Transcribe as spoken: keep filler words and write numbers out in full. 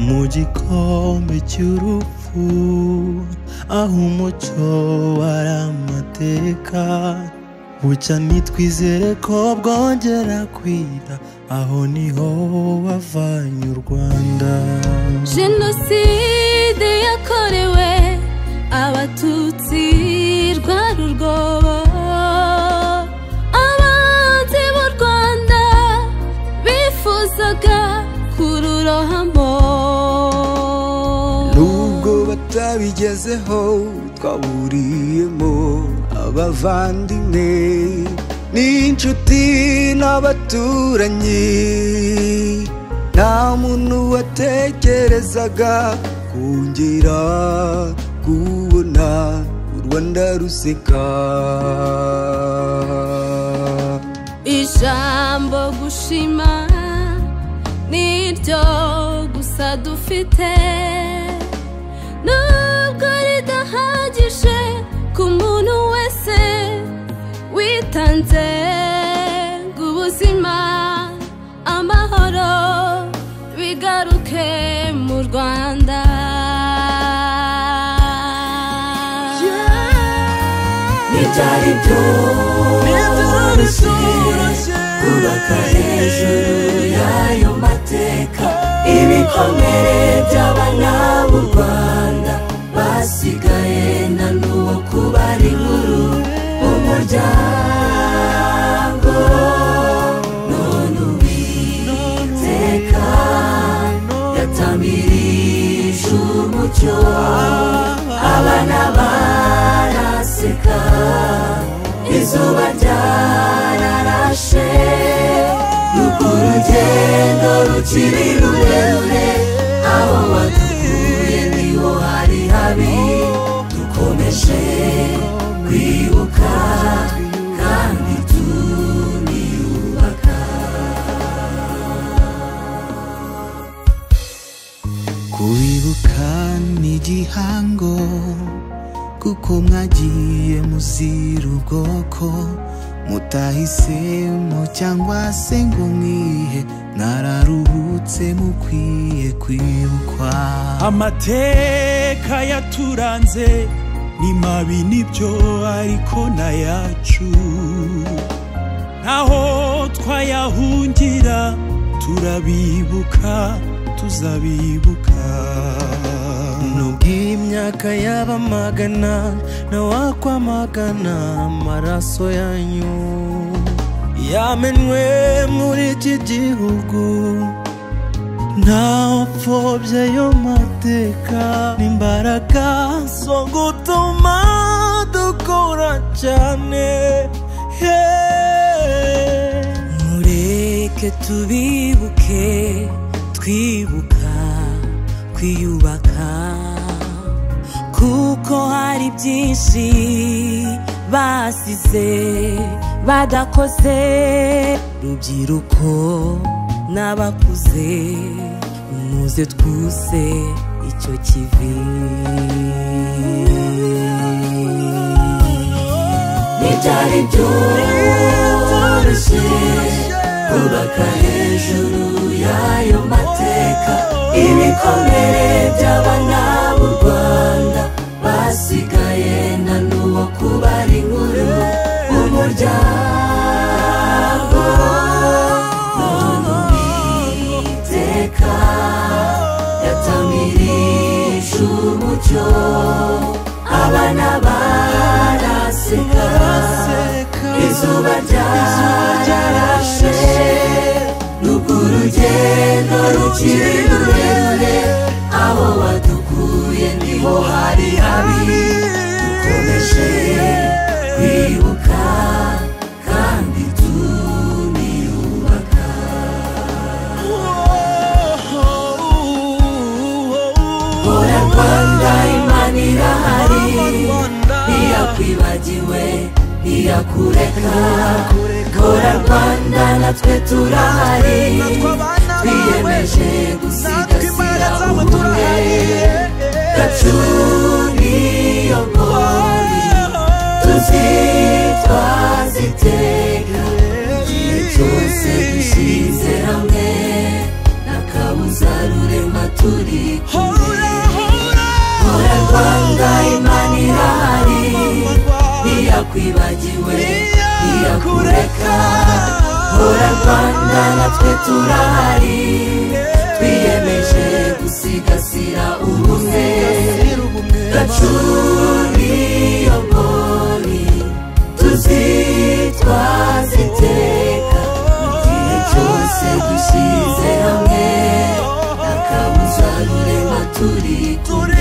mu gikombe cy'urupfu, aho umucyo wari amateka, bucya nitwizere ko bwongera kwira, aho niho wavanye u Rwanda. Jenoside yakorewe abatutsi rwari urwobo, abanzi b'u Rwanda bifuzaga kururohamo. Nubwo batabigezeho twaburiyemo abavandimwe n'inshuti n'abaturanyi, nta muntu watekerezaga kongera kubona u Rwanda ruseka. Ijambo gushima niryo gusa dufite, nubwo ridahagije ku muntu wese witanze ngo ubuzima amahoro bigaruke mu Rwanda. Ntibyari byoroshye kubaka hejuru y'ayo mateka, ibikomere by'abana b'u Rwanda basigaye nta n'uwo kubara inkuru mu muryango. None Uwiteka yatamirije umucyo, abana baraseka, izuba ryararashe, nuko urugendo rukiri rurerure, aho wadukuye niho hari habi, dukomeje kwibuka kandi tuniyubaka. Kubibuka ni igihango, kuko mwagiye muzira ubwoko, mutahisemo cyangwa se ngo mwihe, mwararuhutse mukwiye kwibukwa. Amateka yaturanze ni mabi nibyo, ariko n'ayacu ntaho twayahungira, turabibuka tuzabibuka. Nubwo imyaka yaba magana, ntawakwamagana amaraso yanyu yamenwe muri iki gihugu. Ntawapfobya ayo mateka, n'imbaraga zo gutuma dukora cyane. Mureke tubibuke, twibuka kwiyubaka, kuko hari byinshi basize badakoze. Rubyiruko n'abakuze, muze twuse icyo kivi. Ntibyari byoroshye kubaka hejuru y'ayo mateka, ibikomere by'abana b'u Rwanda basigaye nta n'uwo kubara inkuru mu muryango. None Uwiteka yatamirije umucyo, abana baraseka, izuba ryararashe, nubwo urugendo rukiri rurerure, aho wadukuye niho hari habi, dukomeje kwibuka kandi tuniyubaka. Hora Rwanda, Imana irahari, ntiyakwibagiwe ntiyakureka. Hora Rwanda, natwe turahari, twiyemeje gusigasira ubumwe bwacu n'iyo ngori, tuzitwaza iteka igihe cyose dushyize hamwe, n'akabuza rurema turi kumwe hora Rwanda Imana irahari ntiyakwibagiwe ntiyakureka hora Rwanda natwe turahari twiyemeje gusigasira ubumwe gacuri yongori tuzitwaza iteka igihe cyose dushyize hamwe nta kabuza rurema turi kumwe